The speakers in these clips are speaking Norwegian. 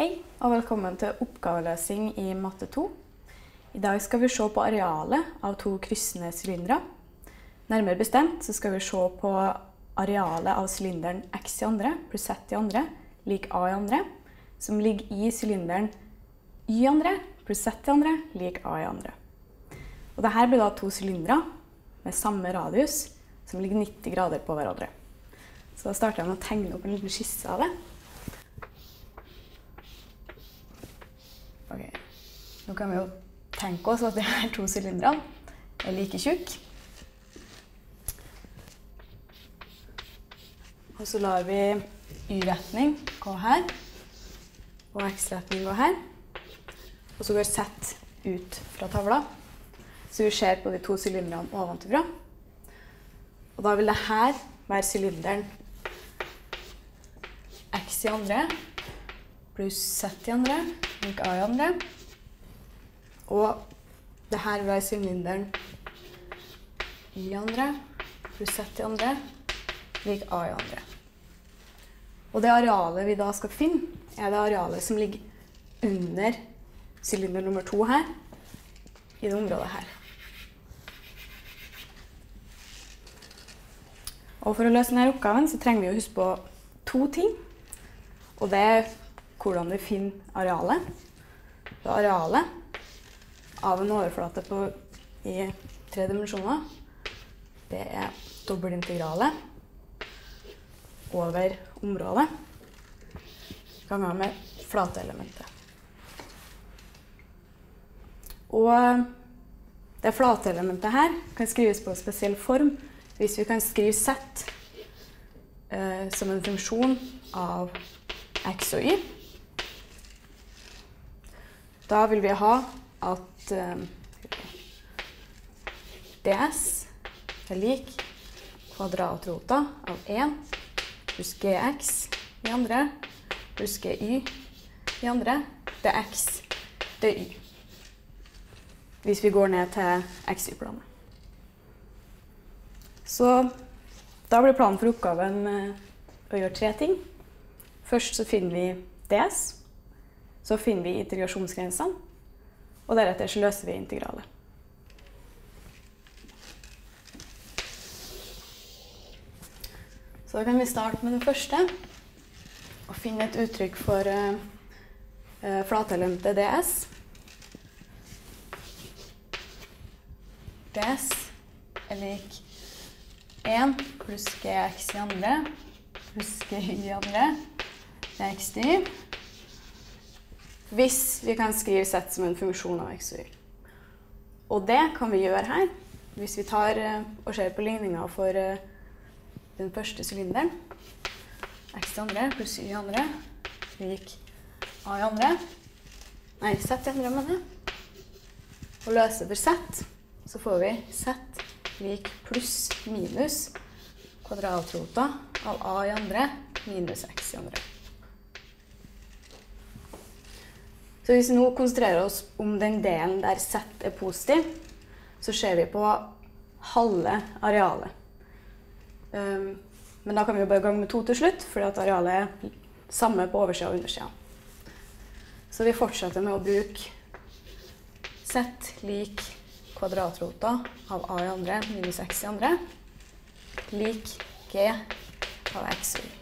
Hei, og velkommen til oppgaveløsning i matte 2. I dag skal vi se på arealet av to kryssende sylindere. Nærmere bestemt så skal vi se på arealet av sylinderen x i andre pluss z i andre lik a i andre, som ligger i sylinderen y i andre pluss z i andre lik a i andre. Og dette blir da to sylindere med samme radius som ligger 90 grader på hverandre. Så da starter jeg med å tegne opp en liten skisse av det. Ok, nå kan vi jo tenke oss at de her to sylinderne er like tjukk. Og så lar vi y-retning gå her, og x-retning gå her. Og så går z ut fra tavla, så vi ser på de to sylinderne ovenfra. Og da vil det her være sylinderen x i andre pluss z i andre lik a i andre. Og det her vil være sylinderen y i andre pluss z i andre lik a i andre. Og det arealet vi da skal finne, er det arealet som ligger under sylinder nummer 2 her, i det området her. Og for å løse denne oppgaven så trenger vi å huske på to ting. Og det er hvordan vi finner arealet. Det arealet av en overflate i 3 dimensjoner, det er dobbeltintegralet over området ganger med flateelementet. Og det flateelementet her kan skrives på en spesiell form hvis vi kan skrive z som en funksjon av x og y. Da vil vi ha at ds er lik kvadratrota av 1 pluss gx i andre pluss gy i andre. Det er x, det er y. Hvis vi går ned til xy-planet. Så da blir planen for oppgaven å gjøre 3 ting. Først så finner vi ds, så finner vi integrasjonsgrensene, og deretter så løser vi integralet. Så da kan vi starte med det første, og finne et uttrykk for flateelementet ds. ds er lik 1 pluss gx i andre pluss gy i andre, det er x y. Hvis vi kan skrive z som en funksjon av x og y. Og det kan vi gjøre her. Hvis vi tar og ser på ligningen for den første sylinderen, x i andre pluss y i andre, lik a i andre, nei, z i andre med det. Og løser for z, så får vi z lik pluss minus kvadratrota av a i andre minus x i andre. Så hvis vi nå konsentrerer oss om den delen der z er positiv, så ser vi på halve arealet. Men da kan vi jo bare gange med 2 til slutt, fordi at arealet er samme på oversiden og undersiden. Så vi fortsetter med å bruke z lik kvadratrota av a i andre minus x i andre lik g av x y.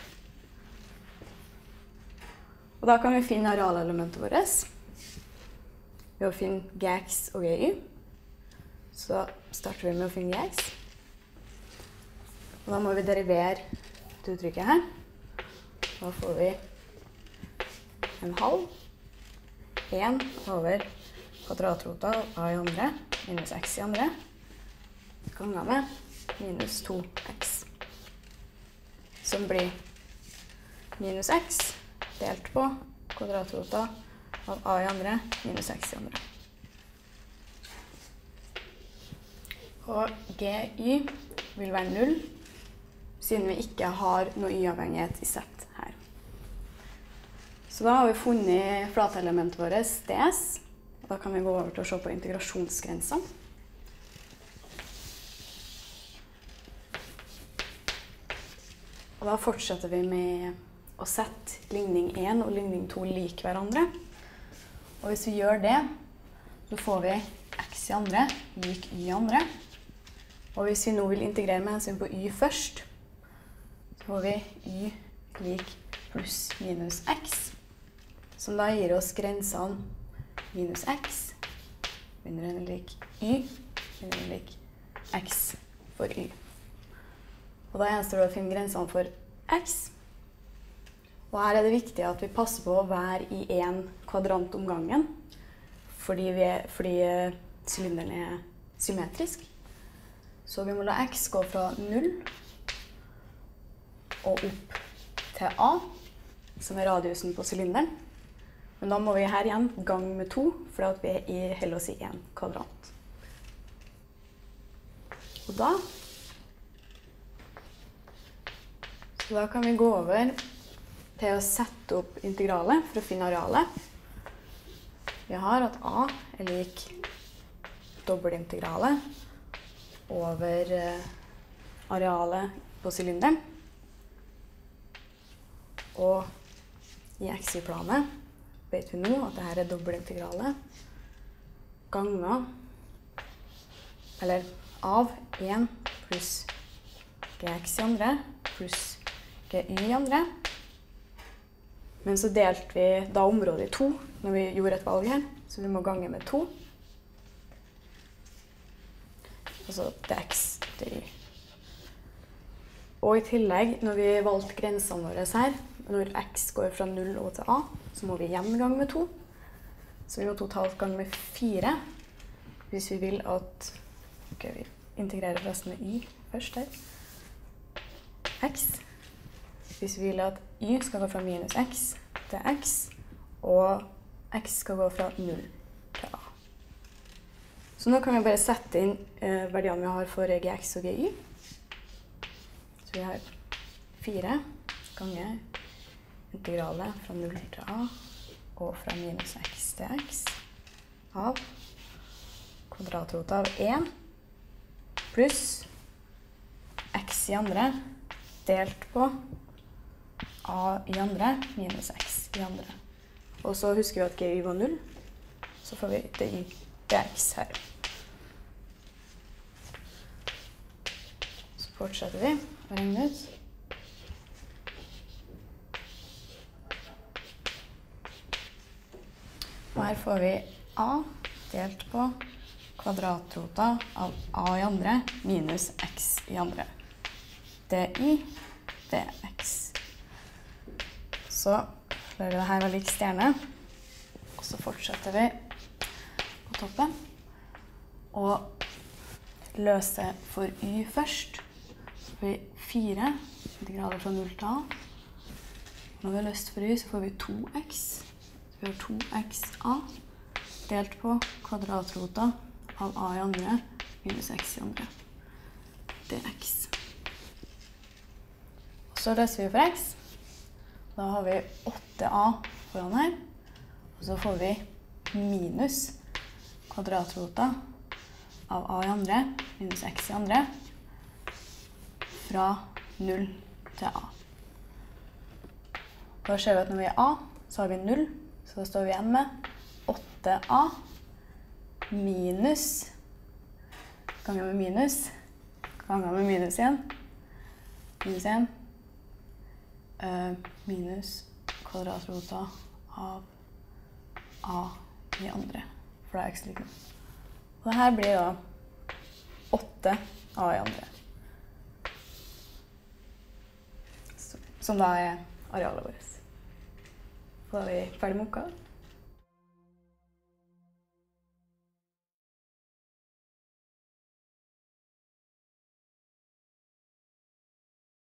Og da kan vi finne arealelementet vårt ved å finne gx og gy. Så starter vi med å finne gx. Og da må vi derivere det uttrykket her. Da får vi en halv 1 over kvadratrota av a i andre minus x i andre ganger med minus 2x, som blir minus x delt på kvadratrota av a i andre minus x i andre. Og gy vil være 0, siden vi ikke har noe y-avhengighet i z her. Så da har vi funnet flateelementet vårt, ds. Da kan vi gå over til å se på integrasjonsgrensene. Og da fortsetter vi med å sette ligning 1 og ligning 2 lik hverandre. Og hvis vi gjør det, så får vi x i andre lik y i andre. Og hvis vi nå vil integrere med hensyn på y først, så får vi y lik pluss minus x, som da gir oss grensene minus x, mindre enn lik y, mindre enn lik x for y. Og da gjenstår det å finne grensene for x. Og her er det viktig at vi passer på å være i en kvadrant om gangen, fordi sylinderen er symmetrisk. Så vi må la x gå fra 0 og opp til a, som er radiusen på sylinderen. Men da må vi her igjen gange med 2, for vi holder oss i en kvadrant. Og da kan vi gå over til å sette opp integralet for å finne arealet. Vi har at a er lik dobbeltintegralet over arealet på sylinderen. Og i xy-planet vet vi nå at dette er dobbeltintegralet ganger, eller av 1 pluss gx i andre pluss gy i andre. Men så delte vi da området i 2 når vi gjorde et valg her, så vi må gange med 2. Og så dx dy. Og i tillegg, når vi valgte grensene våre her, når x går fra 0 og til a, så må vi igjen gange med 2. Så vi må totalt gange med 4, hvis vi vil at, vi integrerer forresten med y først her, x. Hvis vi vil at y skal gå fra minus x til x, og x skal gå fra 0 til a. Så nå kan vi bare sette inn verdiene vi har for gx og gy. Så vi har 4 ganger integralet fra 0 til a og fra minus x til x av kvadratrot av 1 pluss x i andre delt på a i andre minus x i andre. Og så husker vi at gy var 0, så får vi dy dx her. Så fortsetter vi å regne ut. Og her får vi a delt på kvadratrota av a i andre minus x i andre. dy dx. Så slår vi det her ved lik stjerne, og så fortsetter vi på toppen og løser for y først. Så får vi 4 integraler fra 0 til a. Når vi har løst for y, så får vi 2x. Så vi har 2xa delt på kvadratrota av a i andre minus x i andre. dx. Og så løser vi for x. Da har vi 8a foran her, og så får vi minus kvadratrota av a i andre minus x i andre fra 0 til a. Da ser vi at når vi er a, så har vi 0, så da står vi igjen med 8a minus, ganger med minus igjen, minus 1, minus kvadratrota av a i andre, for det er x lik 0. Og dette blir da 8a i andre, som da er arealet vårt. Så da er vi ferdig med oppgaven.